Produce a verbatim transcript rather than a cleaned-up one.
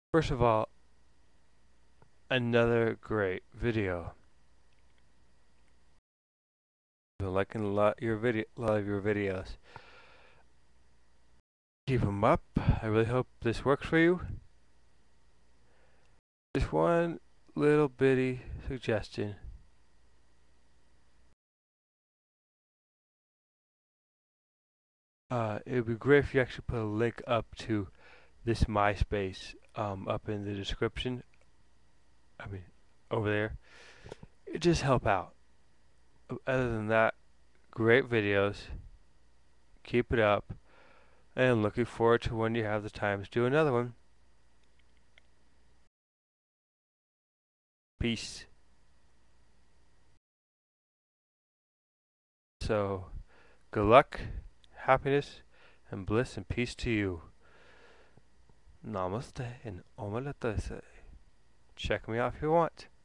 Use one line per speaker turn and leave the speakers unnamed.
First of all, another great video. Been liking a lot your video, a lot of your videos. Keep them up. I really hope this works for you. Just one little bitty suggestion. Uh, it would be great if you actually put a link up to this MySpace um, up in the description. I mean, over there. It just help out. Other than that, great videos. Keep it up. And looking forward to when you have the time to do another one. Peace. So, good luck, happiness, and bliss and peace to you. Namaste and omelette. Check me out if you want.